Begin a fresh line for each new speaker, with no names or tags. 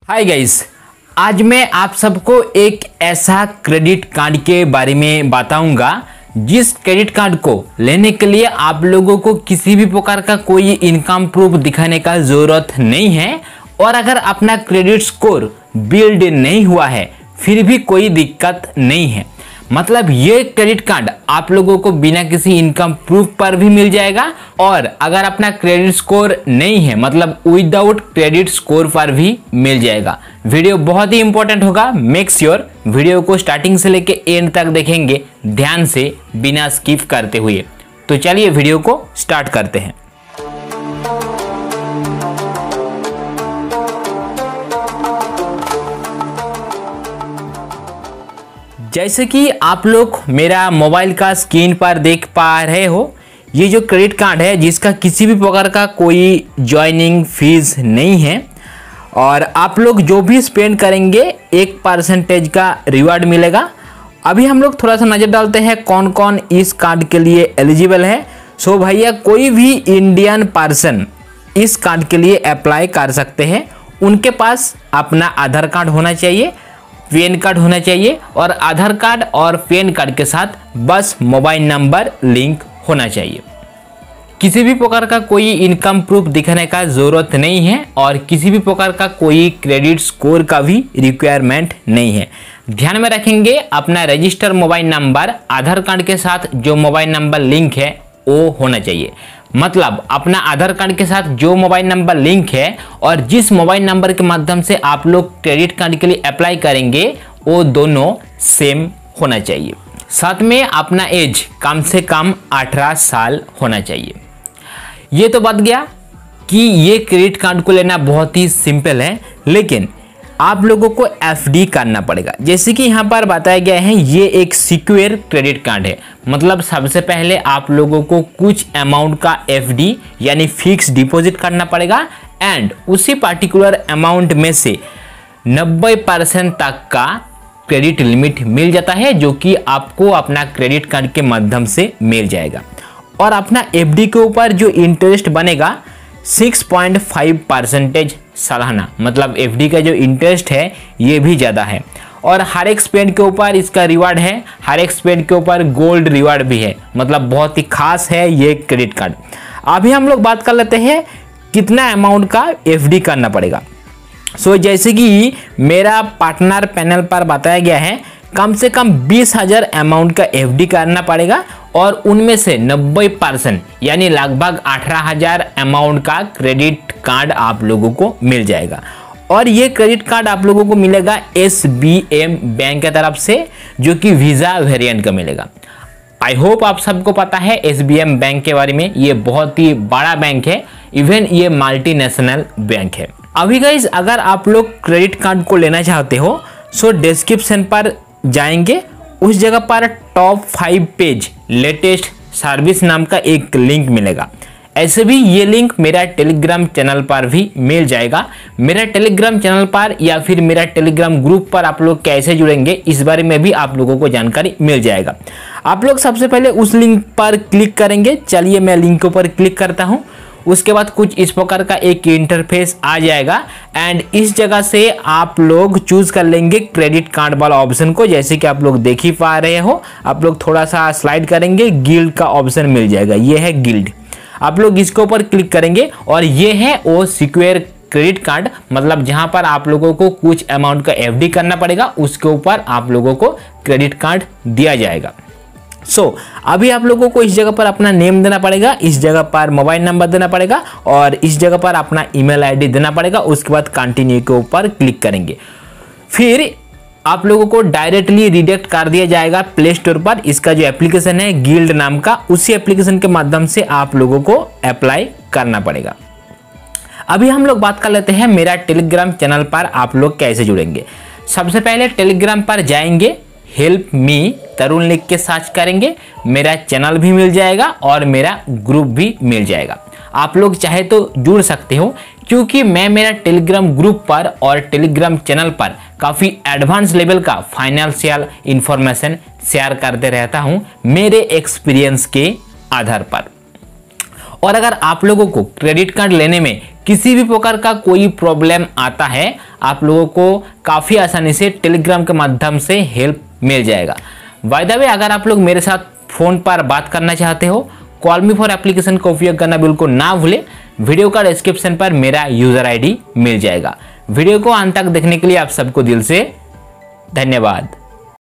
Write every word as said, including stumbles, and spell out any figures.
Hi guys, आज मैं आप सबको एक ऐसा क्रेडिट कार्ड के बारे में बताऊंगा जिस क्रेडिट कार्ड को लेने के लिए आप लोगों को किसी भी प्रकार का कोई इनकम प्रूफ दिखाने का ज़रूरत नहीं है। और अगर अपना क्रेडिट स्कोर बिल्ड नहीं हुआ है फिर भी कोई दिक्कत नहीं है। मतलब ये क्रेडिट कार्ड आप लोगों को बिना किसी इनकम प्रूफ पर भी मिल जाएगा और अगर अपना क्रेडिट स्कोर नहीं है मतलब विदाउट क्रेडिट स्कोर पर भी मिल जाएगा। वीडियो बहुत ही इंपॉर्टेंट होगा, मेक श्योर वीडियो को स्टार्टिंग से लेके एंड तक देखेंगे ध्यान से बिना स्किप करते हुए। तो चलिए वीडियो को स्टार्ट करते हैं। जैसे कि आप लोग मेरा मोबाइल का स्क्रीन पर देख पा रहे हो, ये जो क्रेडिट कार्ड है जिसका किसी भी प्रकार का कोई ज्वाइनिंग फीस नहीं है और आप लोग जो भी स्पेंड करेंगे एक परसेंटेज का रिवार्ड मिलेगा। अभी हम लोग थोड़ा सा नज़र डालते हैं कौन कौन इस कार्ड के लिए एलिजिबल है। सो भैया कोई भी इंडियन पर्सन इस कार्ड के लिए अप्लाई कर सकते हैं। उनके पास अपना आधार कार्ड होना चाहिए, पैन कार्ड होना चाहिए और आधार कार्ड और पैन कार्ड के साथ बस मोबाइल नंबर लिंक होना चाहिए। किसी भी प्रकार का कोई इनकम प्रूफ दिखाने का ज़रूरत नहीं है और किसी भी प्रकार का कोई क्रेडिट स्कोर का भी रिक्वायरमेंट नहीं है। ध्यान में रखेंगे अपना register mobile number Aadhaar card के साथ जो मोबाइल नंबर लिंक है वो होना चाहिए। मतलब अपना आधार कार्ड के साथ जो मोबाइल नंबर लिंक है और जिस मोबाइल नंबर के माध्यम से आप लोग क्रेडिट कार्ड के लिए अप्लाई करेंगे वो दोनों सेम होना चाहिए। साथ में अपना एज कम से कम अठारह साल होना चाहिए। ये तो बता गया कि ये क्रेडिट कार्ड को लेना बहुत ही सिंपल है, लेकिन आप लोगों को एफडी करना पड़ेगा। जैसे कि यहाँ पर बताया गया है ये एक सिक्योर क्रेडिट कार्ड है। मतलब सबसे पहले आप लोगों को कुछ अमाउंट का एफडी यानी फिक्स डिपॉजिट करना पड़ेगा एंड उसी पार्टिकुलर अमाउंट में से नब्बे परसेंट तक का क्रेडिट लिमिट मिल जाता है जो कि आपको अपना क्रेडिट कार्ड के माध्यम से मिल जाएगा। और अपना एफडी के ऊपर जो इंटरेस्ट बनेगा सिक्स पॉइंट फाइव परसेंटेज सालाना। मतलब एफडी का जो इंटरेस्ट है ये भी ज़्यादा है और हर एक स्पेंड के ऊपर इसका रिवार्ड है, हर एक स्पेंड के ऊपर गोल्ड रिवार्ड भी है। मतलब बहुत ही खास है ये क्रेडिट कार्ड। अभी हम लोग बात कर लेते हैं कितना अमाउंट का एफडी करना पड़ेगा। सो so, जैसे कि मेरा पार्टनर पैनल पर बताया गया है कम से कम बीस हजार अमाउंट का एफडी करना पड़ेगा और उनमें से नब्बे परसेंट यानी लगभग अठारह हजार अमाउंट का क्रेडिट कार्ड आप लोगों को मिल जाएगा। और ये क्रेडिट कार्ड आप लोगों को मिलेगा एस बी एम बैंक की तरफ से जो कि वीज़ा वेरिएंट का मिलेगा। आई होप आप सबको पता है एस बी एम बैंक के बारे में। ये बहुत ही बड़ा बैंक है, इवन ये मल्टीनेशनल बैंक है। अभी गाइज अगर आप लोग क्रेडिट कार्ड को लेना चाहते हो सो डिस्क्रिप्शन पर जाएंगे, उस जगह पर top five page latest service नाम का एक लिंक मिलेगा। ऐसे भी ये लिंक मेरा टेलीग्राम चैनल पर भी मिल जाएगा। मेरा टेलीग्राम चैनल पर या फिर मेरा टेलीग्राम ग्रुप पर आप लोग कैसे जुड़ेंगे इस बारे में भी आप लोगों को जानकारी मिल जाएगा। आप लोग सबसे पहले उस लिंक पर क्लिक करेंगे। चलिए मैं लिंक पर क्लिक करता हूँ। उसके बाद कुछ इस प्रकार का एक इंटरफेस आ जाएगा एंड इस जगह से आप लोग चूज कर लेंगे क्रेडिट कार्ड वाला ऑप्शन को। जैसे कि आप लोग देख ही पा रहे हो, आप लोग थोड़ा सा स्लाइड करेंगे, गिल्ड का ऑप्शन मिल जाएगा। ये है गिल्ड, आप लोग इसके ऊपर क्लिक करेंगे और ये है वो सिक्योर क्रेडिट कार्ड। मतलब जहां पर आप लोगों को कुछ अमाउंट का एफडी करना पड़ेगा उसके ऊपर आप लोगों को क्रेडिट कार्ड दिया जाएगा। सो so, अभी आप लोगों को इस जगह पर अपना नेम देना पड़ेगा, इस जगह पर मोबाइल नंबर देना पड़ेगा और इस जगह पर अपना ईमेल आईडी देना पड़ेगा। उसके बाद कंटिन्यू के ऊपर क्लिक करेंगे। फिर आप लोगों को डायरेक्टली रिडायरेक्ट कर दिया जाएगा प्ले स्टोर पर। इसका जो एप्लीकेशन है गिल्ड नाम का, उसी एप्लीकेशन के माध्यम से आप लोगों को अप्लाई करना पड़ेगा। अभी हम लोग बात कर लेते हैं मेरा टेलीग्राम चैनल पर आप लोग कैसे जुड़ेंगे। सबसे पहले टेलीग्राम पर जाएंगे, हेल्प मी तरुण लिख के सर्च करेंगे, मेरा चैनल भी मिल जाएगा और मेरा ग्रुप भी मिल जाएगा। आप लोग चाहे तो जुड़ सकते हो क्योंकि मैं मेरा टेलीग्राम ग्रुप पर और टेलीग्राम चैनल पर काफ़ी एडवांस लेवल का फाइनेंशियल इंफॉर्मेशन शेयर करते रहता हूं मेरे एक्सपीरियंस के आधार पर। और अगर आप लोगों को क्रेडिट कार्ड लेने में किसी भी प्रकार का कोई प्रॉब्लम आता है, आप लोगों को काफ़ी आसानी से टेलीग्राम के माध्यम से हेल्प मिल जाएगा। बाय द वे, अगर आप लोग मेरे साथ फ़ोन पर बात करना चाहते हो, कॉल मी फॉर एप्लीकेशन का उपयोग करना बिल्कुल ना भूलें। वीडियो का डिस्क्रिप्शन पर मेरा यूज़र आईडी मिल जाएगा। वीडियो को अंत तक देखने के लिए आप सबको दिल से धन्यवाद।